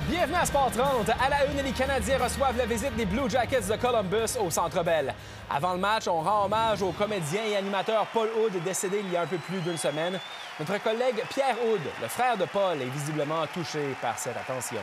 Bienvenue à Sport 30. À la une, les Canadiens reçoivent la visite des Blue Jackets de Columbus au Centre Bell. Avant le match, on rend hommage au comédien et animateur Paul Hood, décédé il y a un peu plus d'une semaine. Notre collègue Pierre Hood, le frère de Paul, est visiblement touché par cette attention.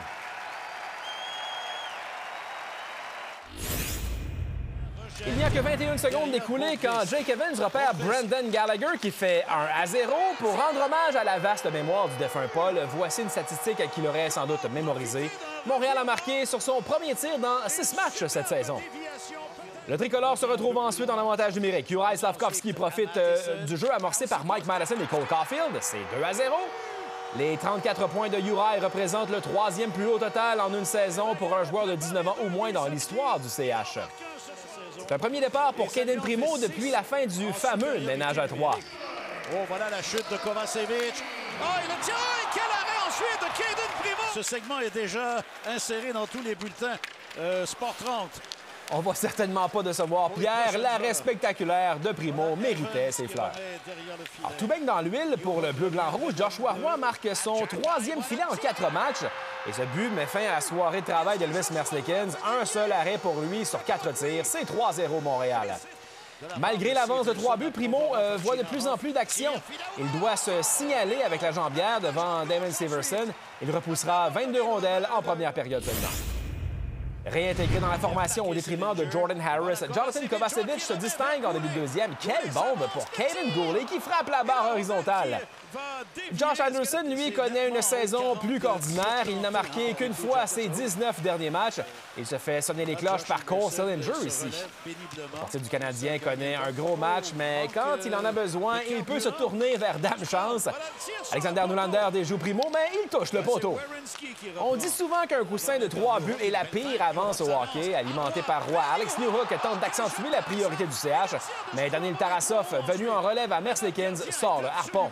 Il n'y a que 21 secondes d'écoulées quand Jake Evans repère Brendan Gallagher qui fait 1-0 pour rendre hommage à la vaste mémoire du défunt Paul. Voici une statistique qu'il aurait sans doute mémorisée. Montréal a marqué sur son premier tir dans 6 matchs cette saison. Le tricolore se retrouve ensuite en avantage numérique. Juraj Slafkovský profite du jeu amorcé par Mike Madison et Cole Caulfield. C'est 2-0. Les 34 points de Juraj représentent le 3e plus haut total en une saison pour un joueur de 19 ans ou moins dans l'histoire du CH. C'est un premier départ pour Cayden Primeau depuis la fin du fameux ménage à 3. Oh, voilà la chute de Kovacevic. Oh, il le tient! Quel arrêt ensuite de Cayden Primeau! Ce segment est déjà inséré dans tous les bulletins Sport 30. On va certainement pas décevoir Pierre. L'arrêt spectaculaire de Primeau méritait ses fleurs. Alors, tout baigne dans l'huile pour le bleu-blanc-rouge. Joshua Roy marque son 3e filet en 4 matchs. Et ce but met fin à la soirée de travail d'Elvis Merzlikins. Un seul arrêt pour lui sur 4 tirs. C'est 3-0 Montréal. Malgré l'avance de 3 buts, Primeau voit de plus en plus d'action. Il doit se signaler avec la jambière devant Damon Severson. Il repoussera 22 rondelles en première période seulement. Réintégré dans la formation au détriment de Jordan Harris, Jonathan Kovacevic se distingue en début de deuxième. Quelle bombe pour Kaiden Guhle qui frappe la barre horizontale. Josh Anderson, lui, connaît une saison plus qu'ordinaire. Il n'a marqué qu'une fois à ses 19 derniers matchs. Il se fait sonner les cloches par Cole Sillinger ici. Le portier du Canadien connaît un gros match, mais quand il en a besoin, il peut se tourner vers Dame Chance. Alexander Nylander déjoue Primeau, mais il touche le poteau. On dit souvent qu'un coussin de 3 buts est la pire avance au hockey. Alimenté par Roy, Alex Newhook tente d'accentuer la priorité du CH, mais Daniil Tarasov, venu en relève à Merzlikins, sort le harpon.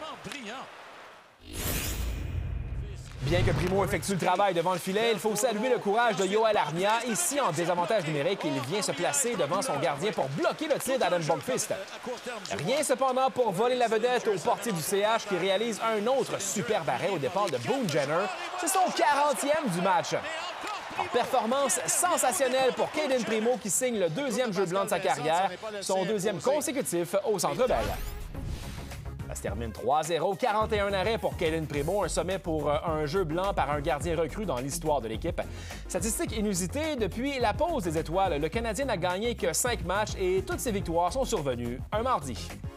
Bien que Primeau effectue le travail devant le filet, il faut saluer le courage de Joel Armia. Ici, en désavantage numérique, il vient se placer devant son gardien pour bloquer le tir d'Adam Bongfist. Rien cependant pour voler la vedette au portier du CH qui réalise un autre superbe arrêt au départ de Boone Jenner. C'est son 40e du match. Alors, performance sensationnelle pour Cayden Primeau qui signe le 2e jeu blanc de sa carrière, son 2e consécutif au Centre Bell. Ça se termine 3-0, 41 arrêts pour Cayden Primeau, un sommet pour un jeu blanc par un gardien recru dans l'histoire de l'équipe. Statistique inusitée, depuis la pause des étoiles, le Canadien n'a gagné que 5 matchs et toutes ses victoires sont survenues un mardi.